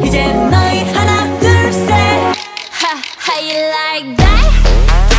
이제 너희 하나 둘 셋. Ha, how you like that?